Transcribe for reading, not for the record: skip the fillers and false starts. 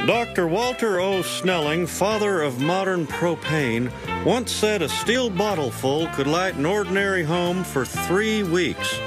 Dr. Walter O. Snelling, father of modern propane, once said a steel bottle full could light an ordinary home for 3 weeks.